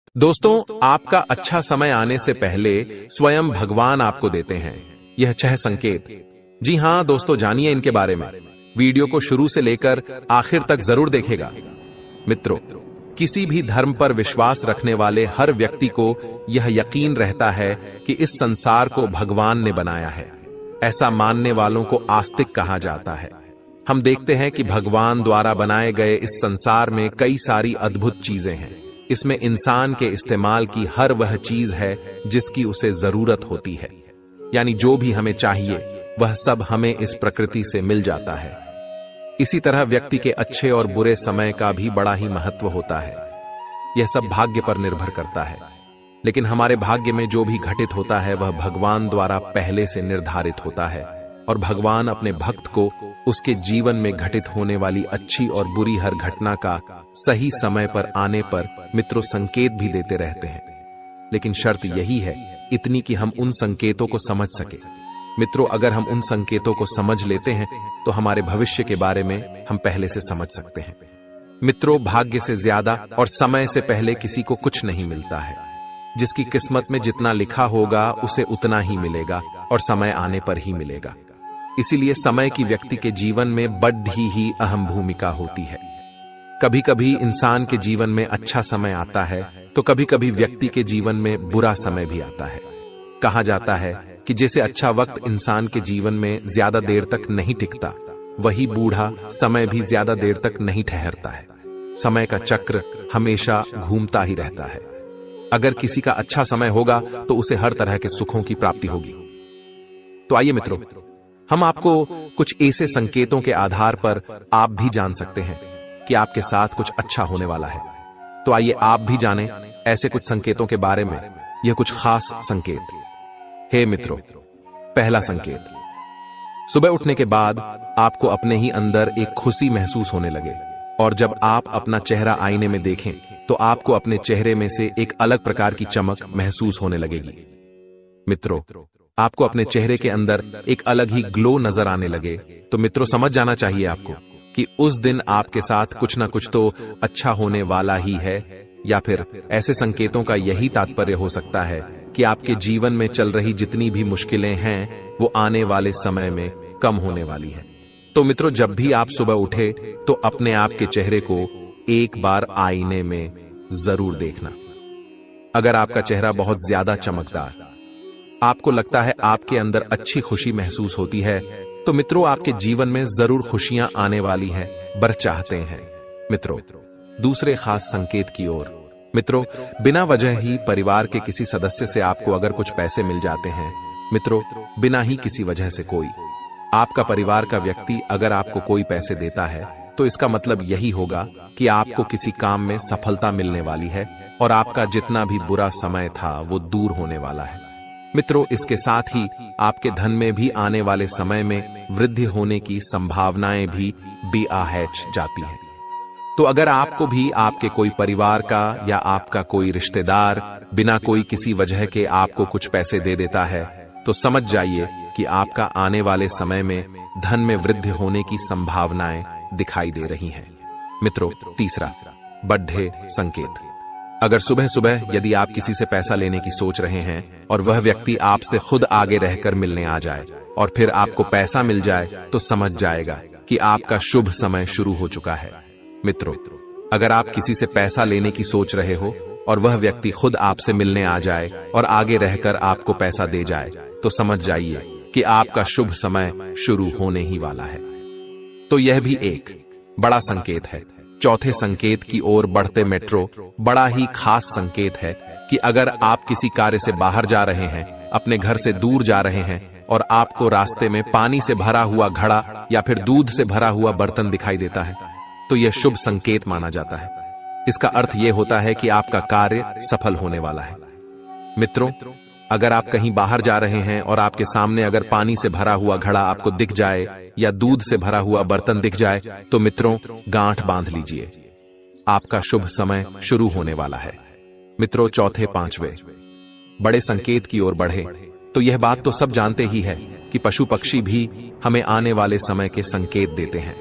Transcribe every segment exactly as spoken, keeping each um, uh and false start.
दोस्तों, आपका अच्छा समय आने से पहले स्वयं भगवान आपको देते हैं यह छह संकेत। जी हां दोस्तों, जानिए इनके बारे में। वीडियो को शुरू से लेकर आखिर तक जरूर देखेगा। मित्रों, किसी भी धर्म पर विश्वास रखने वाले हर व्यक्ति को यह यकीन रहता है कि इस संसार को भगवान ने बनाया है। ऐसा मानने वालों को आस्तिक कहा जाता है। हम देखते हैं कि भगवान द्वारा बनाए गए इस संसार में कई सारी अद्भुत चीजें हैं। इसमें इंसान के इस्तेमाल की हर वह चीज है जिसकी उसे जरूरत होती है, यानी जो भी हमें चाहिए वह सब हमें इस प्रकृति से मिल जाता है। इसी तरह व्यक्ति के अच्छे और बुरे समय का भी बड़ा ही महत्व होता है। यह सब भाग्य पर निर्भर करता है, लेकिन हमारे भाग्य में जो भी घटित होता है वह भगवान द्वारा पहले से निर्धारित होता है, और भगवान अपने भक्त को उसके जीवन में घटित होने वाली अच्छी और बुरी हर घटना का सही समय पर आने पर मित्रों संकेत भी देते रहते हैं। लेकिन शर्त यही है इतनी कि हम उन संकेतों को समझ सके। मित्रों, अगर हम उन संकेतों को समझ लेते हैं तो हमारे भविष्य के बारे में हम पहले से समझ सकते हैं। मित्रों, भाग्य से ज्यादा और समय से पहले किसी को कुछ नहीं मिलता है। जिसकी किस्मत में जितना लिखा होगा उसे उतना ही मिलेगा, और समय आने पर ही मिलेगा। इसीलिए समय की व्यक्ति के जीवन में बड़ी ही अहम भूमिका होती है। कभी कभी इंसान के जीवन में अच्छा समय आता है तो कभी कभी व्यक्ति के जीवन में बुरा समय भी आता है। कहा जाता है कि जैसे अच्छा वक्त इंसान के जीवन में ज्यादा देर तक नहीं टिकता, वही बूढ़ा समय भी ज्यादा देर तक नहीं ठहरता है। समय का चक्र हमेशा घूमता ही रहता है। अगर किसी का अच्छा समय होगा तो उसे हर तरह के सुखों की प्राप्ति होगी। तो आइए मित्रों, हम आपको कुछ ऐसे संकेतों के आधार पर आप भी जान सकते हैं कि आपके साथ कुछ अच्छा होने वाला है। तो आइए आप भी जानें ऐसे कुछ संकेतों के बारे में, यह कुछ खास संकेत। हे मित्रों, पहला संकेत, सुबह उठने के बाद आपको अपने ही अंदर एक खुशी महसूस होने लगे, और जब आप अपना चेहरा आईने में देखें तो आपको अपने चेहरे में से एक अलग प्रकार की चमक महसूस होने लगेगी। मित्रों, आपको अपने चेहरे के अंदर एक अलग ही ग्लो नजर आने लगे तो मित्रों समझ जाना चाहिए आपको कि उस दिन आपके साथ कुछ ना कुछ तो अच्छा होने वाला ही है। या फिर ऐसे संकेतों का यही तात्पर्य हो सकता है कि आपके जीवन में चल रही जितनी भी मुश्किलें हैं वो आने वाले समय में कम होने वाली है। तो मित्रों, जब भी आप सुबह उठे तो अपने आप के चेहरे को एक बार आईने में जरूर देखना। अगर आपका चेहरा बहुत ज्यादा चमकदार, आपको लगता है आपके अंदर अच्छी खुशी महसूस होती है, तो मित्रों आपके जीवन में जरूर खुशियां आने वाली हैं, बर चाहते हैं। मित्रों, दूसरे खास संकेत की ओर। मित्रों, बिना वजह ही परिवार के किसी सदस्य से आपको अगर कुछ पैसे मिल जाते हैं, मित्रों बिना ही किसी वजह से कोई आपका परिवार का व्यक्ति अगर आपको कोई पैसे देता है तो इसका मतलब यही होगा कि आपको किसी काम में सफलता मिलने वाली है, और आपका जितना भी बुरा समय था वो दूर होने वाला है। मित्रों, इसके साथ ही आपके धन में भी आने वाले समय में वृद्धि होने की संभावनाएं भी बिआहैच जाती हैं। तो अगर आपको भी आपके कोई परिवार का या आपका कोई रिश्तेदार बिना कोई किसी वजह के आपको कुछ पैसे दे देता है तो समझ जाइए कि आपका आने वाले समय में धन में वृद्धि होने की संभावनाएं दिखाई दे रही हैं। मित्रों, तीसरा बढ़े संकेत। अगर सुबह सुबह यदि आप किसी से पैसा लेने की सोच रहे हैं और वह व्यक्ति आपसे खुद आगे रहकर मिलने आ जाए और फिर आपको पैसा मिल जाए तो समझ जाएगा कि आपका शुभ समय शुरू हो चुका है। मित्रों, अगर आप किसी से पैसा लेने की सोच रहे हो और वह व्यक्ति खुद आपसे मिलने आ जाए और आगे रहकर आपको पैसा दे जाए तो समझ जाइए कि आपका शुभ समय शुरू होने ही वाला है। तो यह भी एक बड़ा संकेत है। चौथे संकेत की ओर बढ़ते मित्रों, बड़ा ही खास संकेत है कि अगर आप किसी कार्य से बाहर जा रहे हैं, अपने घर से दूर जा रहे हैं और आपको रास्ते में पानी से भरा हुआ घड़ा या फिर दूध से भरा हुआ बर्तन दिखाई देता है तो यह शुभ संकेत माना जाता है। इसका अर्थ यह होता है कि आपका कार्य सफल होने वाला है। मित्रों, अगर आप कहीं बाहर जा रहे हैं और आपके सामने अगर पानी से भरा हुआ घड़ा आपको दिख जाए या दूध से भरा हुआ बर्तन दिख जाए तो मित्रों गांठ बांध लीजिए, आपका शुभ समय शुरू होने वाला है। मित्रों, चौथे पांचवे बड़े संकेत की ओर बढ़े तो यह बात तो सब जानते ही है कि पशु पक्षी भी हमें आने वाले समय के संकेत देते हैं।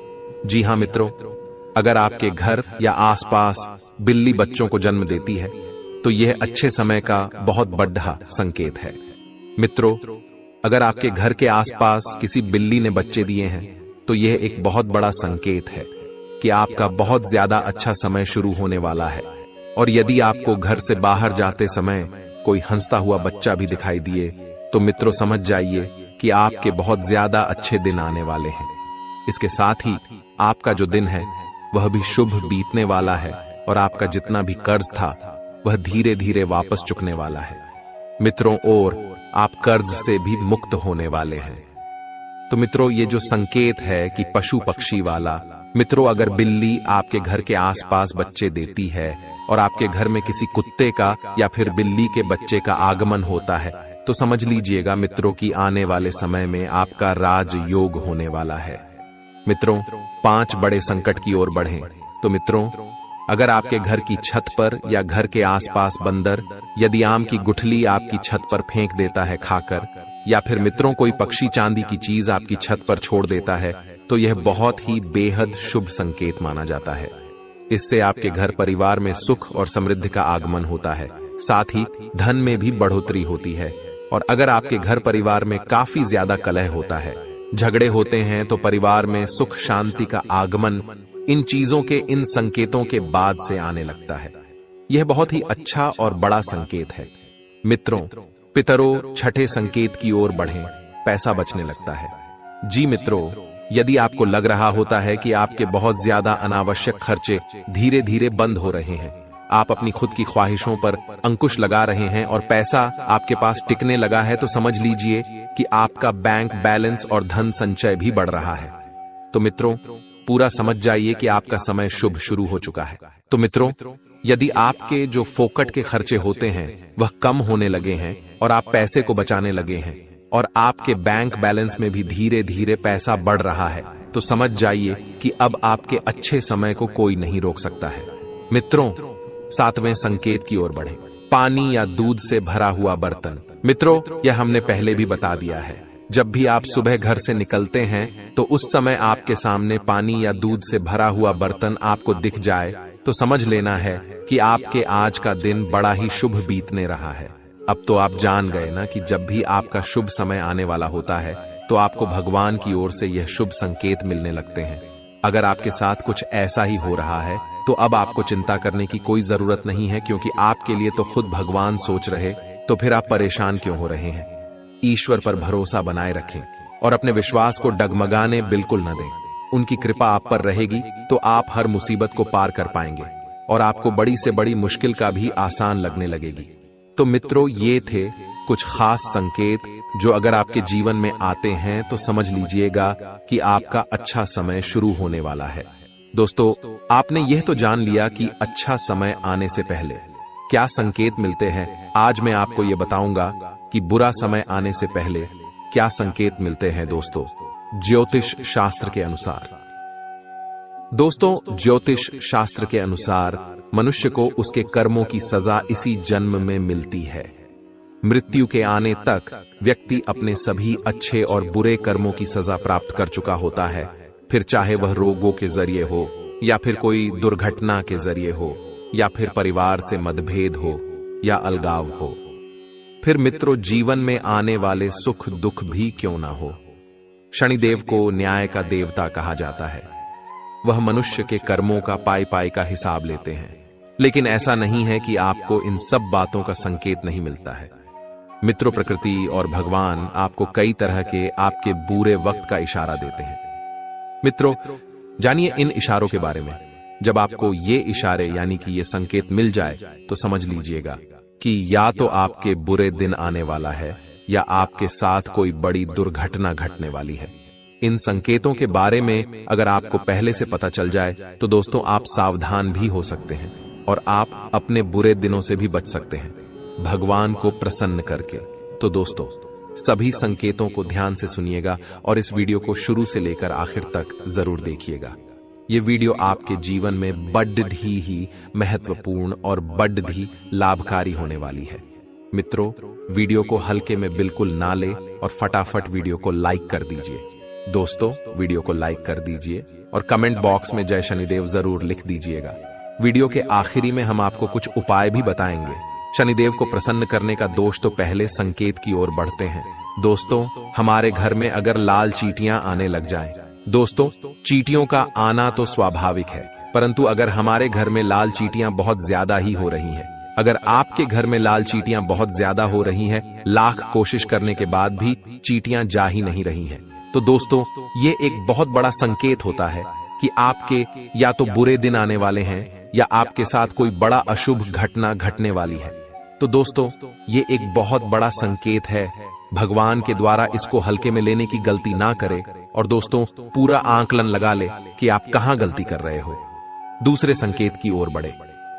जी हां मित्रों, अगर आपके घर या आसपास बिल्ली बच्चों को जन्म देती है तो यह अच्छे समय का बहुत बड़ा संकेत है। मित्रों, अगर आपके घर के आसपास किसी बिल्ली ने बच्चे दिए हैं तो यह एक बहुत बड़ा संकेत है कि आपका बहुत ज्यादा अच्छा समय शुरू होने वाला है। और यदि आपको घर से बाहर जाते समय कोई हंसता हुआ बच्चा भी दिखाई दिए तो मित्रों समझ जाइए कि आपके बहुत ज्यादा अच्छे दिन आने वाले हैं। इसके साथ ही आपका जो दिन है वह भी शुभ बीतने वाला है और आपका जितना भी कर्ज था वह धीरे धीरे वापस चुकने वाला है। मित्रों, और आप कर्ज से भी मुक्त होने वाले हैं। तो मित्रों, ये जो संकेत है कि पशु पक्षी वाला, मित्रों अगर बिल्ली आपके घर के आसपास बच्चे देती है और आपके घर में किसी कुत्ते का या फिर बिल्ली के बच्चे का आगमन होता है तो समझ लीजिएगा मित्रों कि आने वाले समय में आपका राजयोग होने वाला है। मित्रों, पांच बड़े संकट की ओर बढ़ें। तो मित्रों, अगर आपके घर की छत पर या घर के आसपास बंदर यदि आम की गुठली आपकी छत पर फेंक देता है खाकर, या फिर मित्रों कोई पक्षी चांदी की चीज आपकी छत पर छोड़ देता है तो यह बहुत ही बेहद शुभ संकेत माना जाता है। इससे आपके घर परिवार में सुख और समृद्धि का आगमन होता है, साथ ही धन में भी बढ़ोतरी होती है। और अगर आपके घर परिवार में काफी ज्यादा कलह होता है, झगड़े होते हैं, तो परिवार में सुख शांति का आगमन इन चीजों के, इन संकेतों के बाद से आने लगता है। यह बहुत ही अच्छा और बड़ा संकेत है। मित्रों, पितरों, छठे संकेत की ओर बढ़ें, पैसा बचने लगता है। जी मित्रों, यदि आपको लग रहा होता है कि आपके बहुत ज्यादा अनावश्यक खर्चे धीरे धीरे बंद हो रहे हैं, आप अपनी खुद की ख्वाहिशों पर अंकुश लगा रहे हैं और पैसा आपके पास टिकने लगा है, तो समझ लीजिए कि आपका बैंक बैलेंस और धन संचय भी बढ़ रहा है। तो मित्रों, पूरा समझ जाइए कि आपका समय शुभ शुरू हो चुका है। तो मित्रों, यदि आपके जो फोकट के खर्चे होते हैं वह कम होने लगे हैं और आप पैसे को बचाने लगे हैं और आपके बैंक बैलेंस में भी धीरे धीरे पैसा बढ़ रहा है, तो समझ जाइए कि अब आपके अच्छे समय को कोई नहीं रोक सकता है। मित्रों, सातवें संकेत की ओर बढ़ें, पानी या दूध से भरा हुआ बर्तन। मित्रों, यह हमने पहले भी बता दिया है। जब भी आप सुबह घर से निकलते हैं तो उस समय आपके सामने पानी या दूध से भरा हुआ बर्तन आपको दिख जाए तो समझ लेना है कि आपके आज का दिन बड़ा ही शुभ बीतने रहा है। अब तो आप जान गए ना कि जब भी आपका शुभ समय आने वाला होता है तो आपको भगवान की ओर से यह शुभ संकेत मिलने लगते हैं। अगर आपके साथ कुछ ऐसा ही हो रहा है तो अब आपको चिंता करने की कोई जरूरत नहीं है, क्योंकि आपके लिए तो खुद भगवान सोच रहे, तो फिर आप परेशान क्यों हो रहे हैं। ईश्वर पर भरोसा बनाए रखें और अपने विश्वास को डगमगाने बिल्कुल न दें। उनकी कृपा आप पर रहेगी तो आप हर मुसीबत को पार कर पाएंगे और आपको बड़ी से बड़ी मुश्किल का भी आसान लगने लगेगी। तो मित्रों, ये थे कुछ खास संकेत जो अगर आपके जीवन में आते हैं तो समझ लीजिएगा कि आपका अच्छा समय शुरू होने वाला है। दोस्तों, आपने यह तो जान लिया कि अच्छा समय आने से पहले क्या संकेत मिलते हैं। आज मैं आपको यह बताऊंगा कि बुरा समय आने से पहले क्या संकेत मिलते हैं। दोस्तों, ज्योतिष शास्त्र के अनुसार दोस्तों ज्योतिष शास्त्र के अनुसार मनुष्य को उसके कर्मों की सजा इसी जन्म में मिलती है। मृत्यु के आने तक व्यक्ति अपने सभी अच्छे और बुरे कर्मों की सजा प्राप्त कर चुका होता है, फिर चाहे वह रोगों के जरिए हो या फिर कोई दुर्घटना के जरिए हो या फिर परिवार से मतभेद हो या अलगाव हो। फिर मित्रों, जीवन में आने वाले सुख दुख भी क्यों ना हो। शनिदेव को न्याय का देवता कहा जाता है। वह मनुष्य के कर्मों का पाई पाई का हिसाब लेते हैं, लेकिन ऐसा नहीं है कि आपको इन सब बातों का संकेत नहीं मिलता है। मित्रों, प्रकृति और भगवान आपको कई तरह के आपके बुरे वक्त का इशारा देते हैं। मित्रों, जानिए इन इशारों के बारे में। जब आपको ये इशारे यानी कि ये संकेत मिल जाए तो समझ लीजिएगा कि या तो आपके बुरे दिन आने वाला है या आपके साथ कोई बड़ी दुर्घटना घटने वाली है। इन संकेतों के बारे में अगर आपको पहले से पता चल जाए तो दोस्तों आप सावधान भी हो सकते हैं और आप अपने बुरे दिनों से भी बच सकते हैं भगवान को प्रसन्न करके। तो दोस्तों, सभी संकेतों को ध्यान से सुनिएगा और इस वीडियो को शुरू से लेकर आखिर तक जरूर देखिएगा। ये वीडियो आपके जीवन में बड्ढी ही महत्वपूर्ण और बड्ढी लाभकारी होने वाली है। मित्रों, वीडियो को हल्के में बिल्कुल ना ले और फटाफट वीडियो को लाइक कर दीजिए। दोस्तों, वीडियो को लाइक कर दीजिए और कमेंट बॉक्स में जय शनिदेव जरूर लिख दीजिएगा। वीडियो के आखिरी में हम आपको कुछ उपाय भी बताएंगे शनिदेव को प्रसन्न करने का दोष तो पहले संकेत की ओर बढ़ते हैं। दोस्तों, हमारे घर में अगर लाल चींटियां आने लग जाएं, दोस्तों चींटियों का आना तो स्वाभाविक है, परंतु अगर हमारे घर में लाल चींटियां बहुत ज्यादा ही हो रही हैं, अगर आपके घर में लाल चींटियां बहुत ज्यादा हो रही हैं, लाख कोशिश करने के बाद भी चींटियां जा ही नहीं रही हैं, तो दोस्तों ये एक बहुत बड़ा संकेत होता है कि आपके या तो बुरे दिन आने वाले हैं या आपके साथ कोई बड़ा अशुभ घटना घटने वाली है। तो दोस्तों ये एक बहुत बड़ा संकेत है। भगवान के द्वारा इसको हल्के में लेने की गलती ना करें और दोस्तों पूरा आंकलन लगा ले कि आप कहां गलती कर रहे हो। दूसरे संकेत की ओर बढ़े।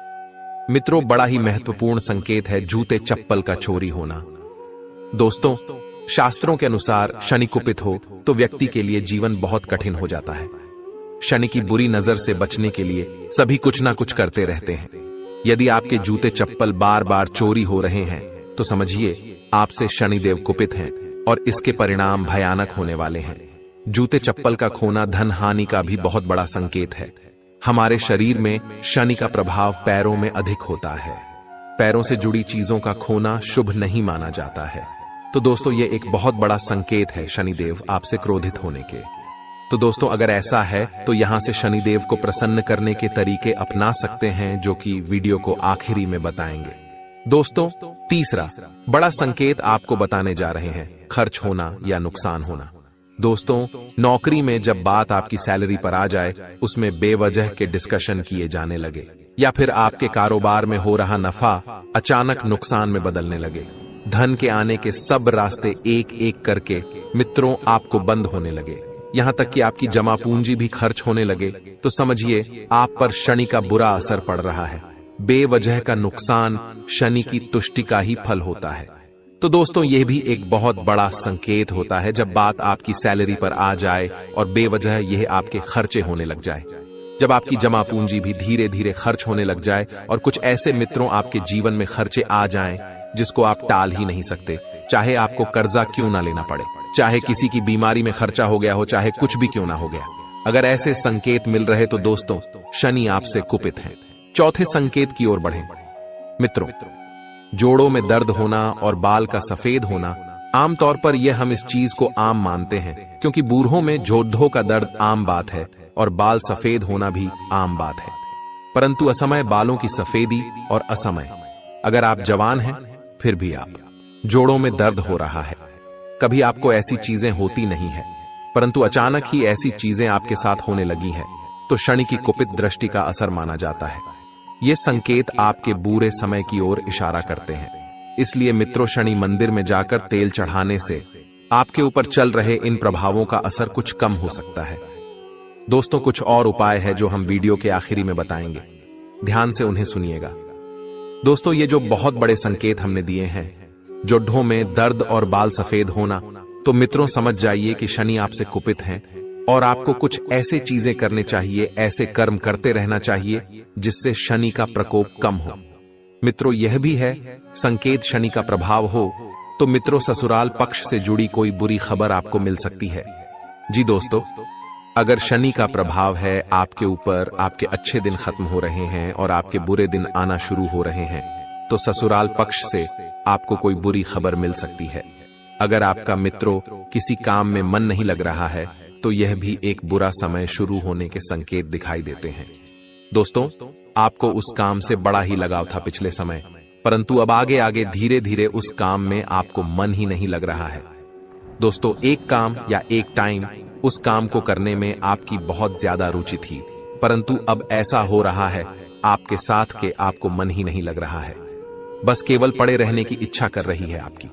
मित्रों, बड़ा ही महत्वपूर्ण संकेत है जूते चप्पल का चोरी होना। दोस्तों, शास्त्रों के अनुसार शनि कुपित हो तो व्यक्ति के लिए जीवन बहुत कठिन हो जाता है। शनि की बुरी नजर से बचने के लिए सभी कुछ ना कुछ करते रहते हैं। यदि आपके जूते चप्पल बार बार चोरी हो रहे हैं तो समझिए आपसे शनिदेव कुपित हैं और इसके परिणाम भयानक होने वाले हैं। जूते चप्पल का खोना धन हानि का भी बहुत बड़ा संकेत है। हमारे शरीर में शनि का प्रभाव पैरों में अधिक होता है। पैरों से जुड़ी चीजों का खोना शुभ नहीं माना जाता है। तो दोस्तों ये एक बहुत बड़ा संकेत है शनिदेव आपसे क्रोधित होने के। तो दोस्तों अगर ऐसा है तो यहां से शनिदेव को प्रसन्न करने के तरीके अपना सकते हैं, जो कि वीडियो को आखिरी में बताएंगे। दोस्तों तीसरा बड़ा संकेत आपको बताने जा रहे हैं, खर्च होना या नुकसान होना। दोस्तों नौकरी में जब बात आपकी सैलरी पर आ जाए, उसमें बेवजह के डिस्कशन किए जाने लगे, या फिर आपके कारोबार में हो रहा नफा अचानक नुकसान में बदलने लगे, धन के आने के सब रास्ते एक एक करके मित्रों आपको बंद होने लगे, यहां तक कि आपकी जमा पूंजी भी खर्च होने लगे, तो समझिए आप पर शनि का बुरा असर पड़ रहा है। बेवजह का नुकसान शनि की तुष्टि का ही फल होता है। तो दोस्तों यह भी एक बहुत बड़ा संकेत होता है जब बात आपकी सैलरी पर आ जाए और बेवजह यह आपके खर्चे होने लग जाए, जब आपकी जमा पूंजी भी धीरे धीरे खर्च होने लग जाए और कुछ ऐसे मित्रों आपके जीवन में खर्चे आ जाएं जिसको आप टाल ही नहीं सकते, चाहे आपको कर्जा क्यों ना लेना पड़े, चाहे किसी की बीमारी में खर्चा हो गया हो, चाहे कुछ भी क्यों ना हो गया। अगर ऐसे संकेत मिल रहे तो दोस्तों शनि आपसे कुपित है। चौथे संकेत की ओर बढ़ें। मित्रों, जोड़ों में दर्द होना और बाल का सफेद होना, आमतौर पर यह हम इस चीज को आम मानते हैं क्योंकि बूढ़ों में जोड़ों का दर्द आम बात है और बाल सफेद होना भी आम बात है। परंतु असमय बालों की सफेदी और असमय, अगर आप जवान हैं फिर भी आप जोड़ों में दर्द हो रहा है, कभी आपको ऐसी चीजें होती नहीं है परंतु अचानक ही ऐसी चीजें आपके साथ होने लगी हैं, तो शनि की कुपित दृष्टि का असर माना जाता है। ये संकेत आपके बुरे समय की ओर इशारा करते हैं। इसलिए मित्रों शनि मंदिर में जाकर तेल चढ़ाने से आपके ऊपर चल रहे इन प्रभावों का असर कुछ कम हो सकता है। दोस्तों कुछ और उपाय है जो हम वीडियो के आखिरी में बताएंगे, ध्यान से उन्हें सुनिएगा। दोस्तों ये जो बहुत बड़े संकेत हमने दिए हैं, जोड़ों में दर्द और बाल सफेद होना, तो मित्रों समझ जाइए कि शनि आपसे कुपित हैं और आपको कुछ ऐसे चीजें करने चाहिए, ऐसे कर्म करते रहना चाहिए जिससे शनि का प्रकोप कम हो। मित्रों यह भी है संकेत शनि का प्रभाव हो तो मित्रों ससुराल पक्ष से जुड़ी कोई बुरी खबर आपको मिल सकती है। जी दोस्तों, अगर शनि का प्रभाव है आपके ऊपर, आपके अच्छे दिन खत्म हो रहे हैं और आपके बुरे दिन आना शुरू हो रहे हैं, तो ससुराल पक्ष से आपको कोई बुरी खबर मिल सकती है। अगर आपका मित्रों किसी काम में मन नहीं लग रहा है तो यह भी एक बुरा समय शुरू होने के संकेत दिखाई देते हैं। दोस्तों आपको उस काम से बड़ा ही लगाव था पिछले समय, परंतु अब आगे आगे धीरे धीरे उस काम में आपको मन ही नहीं लग रहा है। दोस्तों एक काम या एक टाइम उस काम को करने में आपकी बहुत ज्यादा रुचि थी, परंतु अब ऐसा हो रहा है आपके साथ के आपको मन ही नहीं लग रहा है, बस केवल पड़े रहने की इच्छा कर रही है आपकी।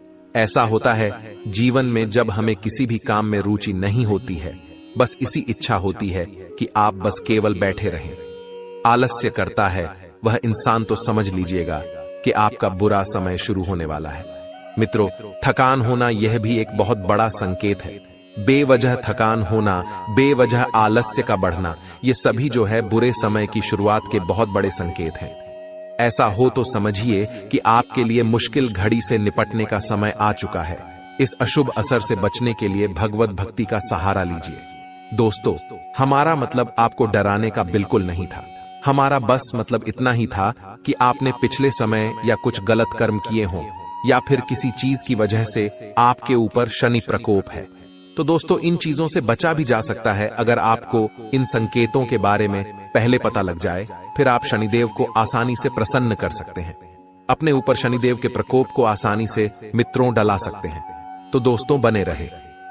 ऐसा होता है जीवन में जब हमें किसी भी काम में रुचि नहीं होती है, बस इसी इच्छा होती है कि आप बस केवल बैठे रहें। आलस्य करता है वह इंसान तो समझ लीजिएगा कि आपका बुरा समय शुरू होने वाला है। मित्रों थकान होना यह भी एक बहुत बड़ा संकेत है। बेवजह थकान होना, बेवजह आलस्य का बढ़ना, ये सभी जो है बुरे समय की शुरुआत के बहुत बड़े संकेत हैं। ऐसा हो तो समझिए कि आपके लिए मुश्किल घड़ी से निपटने का समय आ चुका है। इस अशुभ असर से बचने के लिए भगवत भक्ति का सहारा लीजिए। दोस्तों हमारा मतलब आपको डराने का बिल्कुल नहीं था, हमारा बस मतलब इतना ही था कि आपने पिछले समय या कुछ गलत कर्म किए हों या फिर किसी चीज की वजह से आपके ऊपर शनि प्रकोप है। तो दोस्तों, इन चीजों से बचा भी जा सकता है अगर आपको इन संकेतों के बारे में पहले पता लग जाए। फिर आप शनिदेव को आसानी से प्रसन्न कर सकते हैं, अपने ऊपर शनिदेव के प्रकोप को आसानी से मित्रों डला सकते हैं। तो दोस्तों, बने रहे।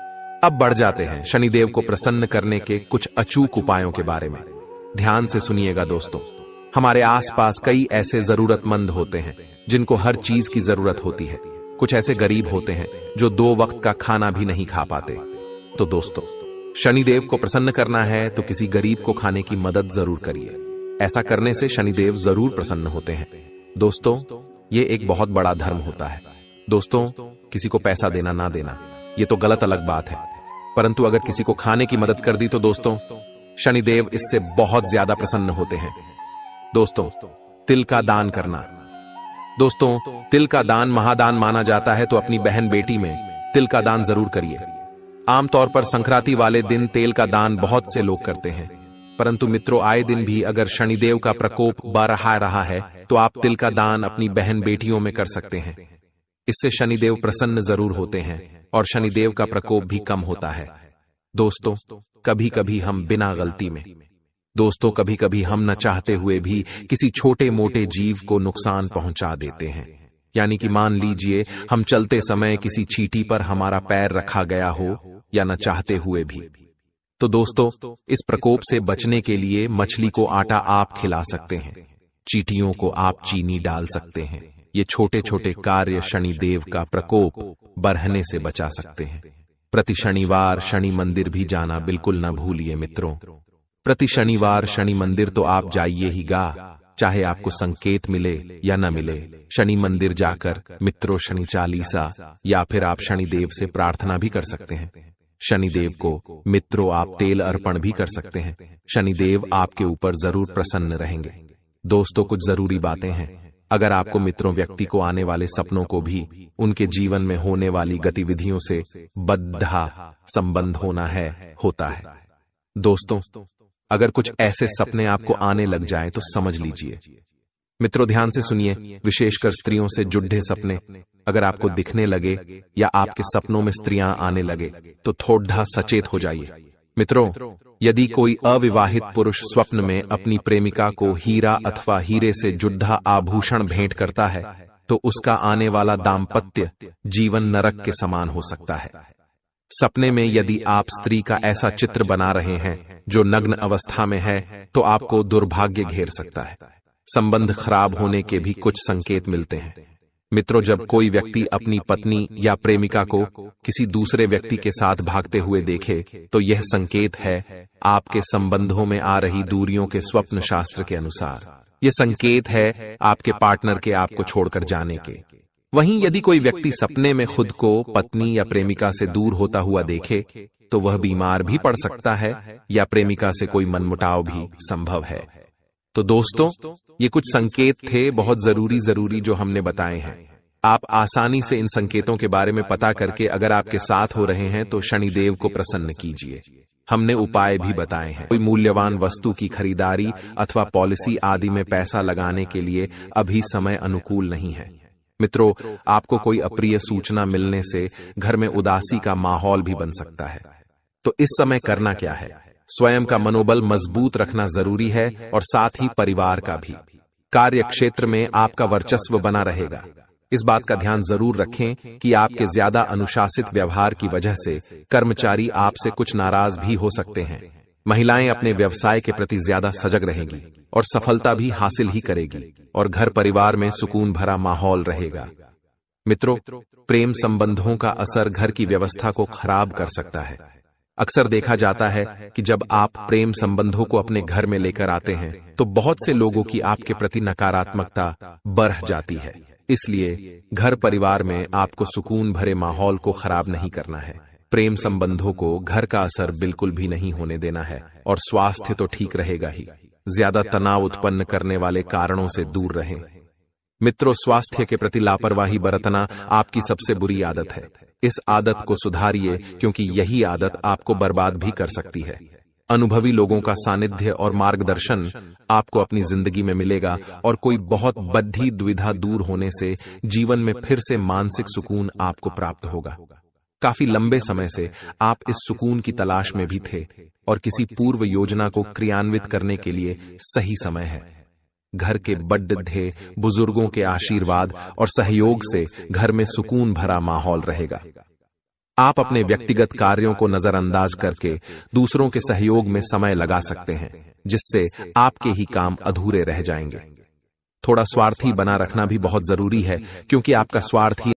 अब बढ़ जाते हैं शनिदेव को प्रसन्न करने के कुछ अचूक उपायों के बारे में। ध्यान से सुनिएगा दोस्तों। हमारे आसपास कई ऐसे जरूरतमंद होते हैं जिनको हर चीज की जरूरत होती है। कुछ ऐसे गरीब होते हैं जो दो वक्त का खाना भी नहीं खा पाते। तो दोस्तों, शनिदेव को प्रसन्न करना है तो किसी गरीब को खाने की मदद जरूर करिए। ऐसा करने से शनिदेव जरूर प्रसन्न होते हैं। दोस्तों, ये एक बहुत बड़ा धर्म होता है। दोस्तों, किसी को पैसा देना ना देना ये तो गलत अलग बात है, परंतु अगर किसी को खाने की मदद कर दी तो दोस्तों, शनिदेव इससे बहुत ज्यादा प्रसन्न होते हैं। दोस्तों, तिल का दान करना। दोस्तों, तिल का दान महादान माना जाता है, तो अपनी बहन बेटी में तिल का दान जरूर करिए। आमतौर पर संक्रांति वाले दिन तेल का दान बहुत से लोग करते हैं, परंतु मित्रों, आए दिन भी अगर शनिदेव का प्रकोप बढ़ा रहा है तो आप तिल का दान अपनी बहन बेटियों में कर सकते हैं। इससे शनिदेव प्रसन्न जरूर होते हैं और शनिदेव का प्रकोप भी कम होता है। दोस्तों, कभी कभी हम बिना गलती में दोस्तों कभी कभी हम न चाहते हुए भी किसी छोटे मोटे जीव को नुकसान पहुंचा देते हैं। यानी कि मान लीजिए हम चलते समय किसी चींटी पर हमारा पैर रखा गया हो या न चाहते हुए भी। तो दोस्तों, इस प्रकोप से बचने के लिए मछली को आटा आप खिला सकते हैं, चींटियों को आप चीनी डाल सकते हैं। ये छोटे छोटे कार्य शनिदेव का प्रकोप बढ़ने से बचा सकते हैं। प्रति शनिवार शनि मंदिर भी जाना बिल्कुल न भूलिए मित्रों। प्रति शनिवार शनि मंदिर तो आप जाइए ही गा, चाहे आपको संकेत मिले या न मिले। शनि मंदिर जाकर मित्रों शनि चालीसा या फिर आप शनिदेव से प्रार्थना भी कर सकते हैं। शनिदेव को मित्रों आप तेल अर्पण भी कर सकते हैं। शनिदेव आपके ऊपर जरूर प्रसन्न रहेंगे। दोस्तों, कुछ जरूरी बातें हैं। अगर आपको मित्रों व्यक्ति को आने वाले सपनों को भी उनके जीवन में होने वाली गतिविधियों से बद्धा संबंध होना है होता है। दोस्तों, अगर कुछ ऐसे सपने आपको आने लग जाएं तो समझ लीजिए। मित्रों, ध्यान से सुनिए, विशेषकर स्त्रियों से जुड़े सपने अगर आपको दिखने लगे या आपके सपनों में स्त्रियां आने लगे तो थोड़ा सचेत हो जाइए। मित्रों, यदि कोई अविवाहित पुरुष स्वप्न में अपनी प्रेमिका को हीरा अथवा हीरे से जुड़ा आभूषण भेंट करता है तो उसका आने वाला दाम्पत्य जीवन नरक के समान हो सकता है। सपने में यदि आप स्त्री का ऐसा चित्र बना रहे हैं जो नग्न अवस्था में है तो आपको दुर्भाग्य घेर सकता है। संबंध खराब होने के भी कुछ संकेत मिलते हैं। मित्रों, जब कोई व्यक्ति अपनी पत्नी या प्रेमिका को किसी दूसरे व्यक्ति के साथ भागते हुए देखे तो यह संकेत है आपके संबंधों में आ रही दूरियों के स्वप्न शास्त्र के अनुसार। यह संकेत है आपके पार्टनर के आपको छोड़कर जाने के। वहीं यदि कोई व्यक्ति सपने में खुद को पत्नी या प्रेमिका से दूर होता हुआ देखे तो वह बीमार भी पड़ सकता है या प्रेमिका से कोई मनमुटाव भी संभव है। तो दोस्तों, ये कुछ संकेत थे बहुत जरूरी जरूरी जो हमने बताए हैं। आप आसानी से इन संकेतों के बारे में पता करके अगर आपके साथ हो रहे हैं तो शनिदेव को प्रसन्न कीजिए। हमने उपाय भी बताए हैं। कोई मूल्यवान वस्तु की खरीदारी अथवा पॉलिसी आदि में पैसा लगाने के लिए अभी समय अनुकूल नहीं है। मित्रों, आपको कोई अप्रिय सूचना मिलने से घर में उदासी का माहौल भी बन सकता है। तो इस समय करना क्या है? स्वयं का मनोबल मजबूत रखना जरूरी है और साथ ही परिवार का भी। कार्य क्षेत्र में आपका वर्चस्व बना रहेगा। इस बात का ध्यान जरूर रखें कि आपके ज्यादा अनुशासित व्यवहार की वजह से कर्मचारी आपसे कुछ नाराज भी हो सकते हैं। महिलाएं अपने व्यवसाय के प्रति ज्यादा सजग रहेंगी और सफलता भी हासिल ही करेगी और घर परिवार में सुकून भरा माहौल रहेगा। मित्रों, प्रेम संबंधों का असर घर की व्यवस्था को खराब कर सकता है। अक्सर देखा जाता है कि जब आप प्रेम संबंधों को अपने घर में लेकर आते हैं तो बहुत से लोगों की आपके प्रति नकारात्मकता बढ़ जाती है। इसलिए घर परिवार में आपको सुकून भरे माहौल को खराब नहीं करना है। प्रेम संबंधों को घर का असर बिल्कुल भी नहीं होने देना है और स्वास्थ्य तो ठीक रहेगा ही। ज्यादा तनाव उत्पन्न करने वाले कारणों से दूर रहें। मित्रों, स्वास्थ्य के प्रति लापरवाही बरतना आपकी सबसे बुरी आदत है। इस आदत को सुधारिए क्योंकि यही आदत आपको बर्बाद भी कर सकती है। अनुभवी लोगों का सानिध्य और मार्गदर्शन आपको अपनी जिंदगी में मिलेगा और कोई बहुत बड़ी दुविधा दूर होने से जीवन में फिर से मानसिक सुकून आपको प्राप्त होगा। काफी लंबे समय से आप इस सुकून की तलाश में भी थे और किसी पूर्व योजना को क्रियान्वित करने के लिए सही समय है। घर के बड़े बुजुर्गों के आशीर्वाद और सहयोग से घर में सुकून भरा माहौल रहेगा। आप अपने व्यक्तिगत कार्यों को नजरअंदाज करके दूसरों के सहयोग में समय लगा सकते हैं, जिससे आपके ही काम अधूरे रह जाएंगे। थोड़ा स्वार्थी बना रखना भी बहुत जरूरी है, क्योंकि आपका स्वार्थ ही